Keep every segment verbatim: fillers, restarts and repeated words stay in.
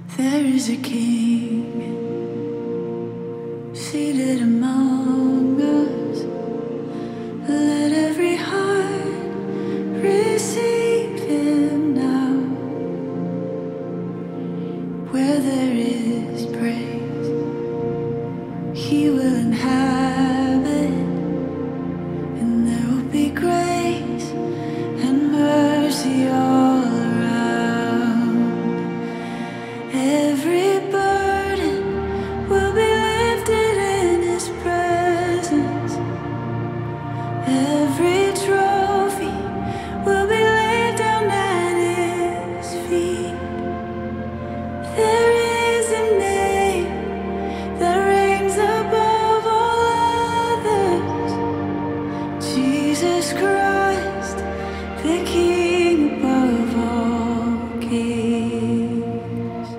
There is a king seated among us. Let every heart receive him now. Where there is praise, he will inhabit, and there will be grace and mercy all around. Every burden will be lifted in his presence. Every trophy will be laid down at his feet. There is a name that reigns above all others, Jesus Christ, the King above all kings.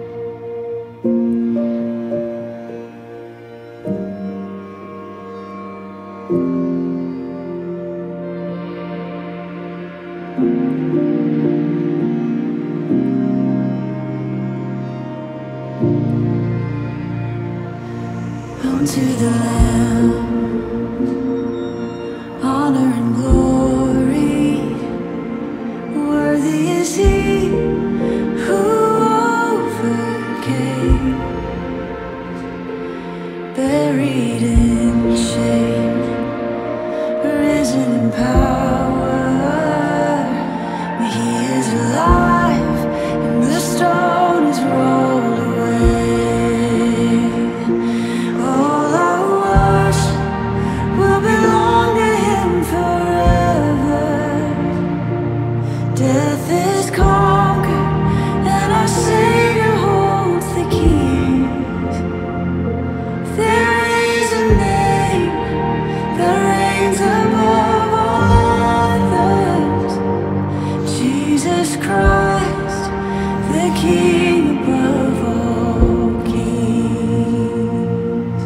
Unto the Lamb, honor and glory, worthy is he who overcame, buried in shame, risen in power. He is alive, and the stone is rolled away. All our worship will belong to him forever. Death is conquered, and our Savior holds the keys. There is a name that reigns above all others, Jesus Christ, the King above all kings.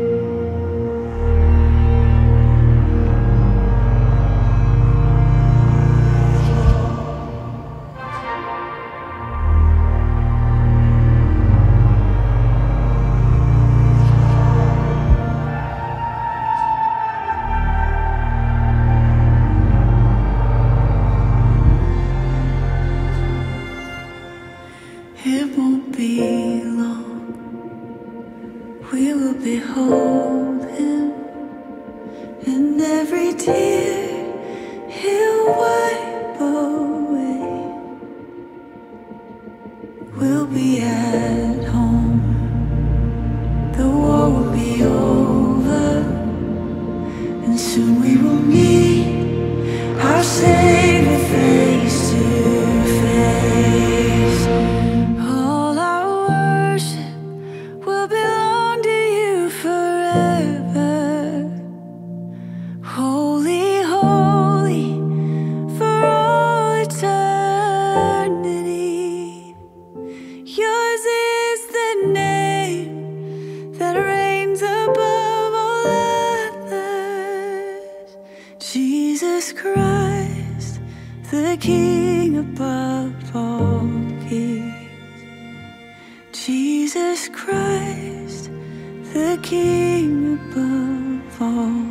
It won't be long, we will behold him, and every tear he'll wipe away. We'll be at home, the war will be over, and soon we will meet our Savior face to face. All our worship will belong to you forever. Holy, holy, for all eternity. Yours is the name that reigns above all others, Jesus Christ, the King above all kings. Jesus Christ, the King above all.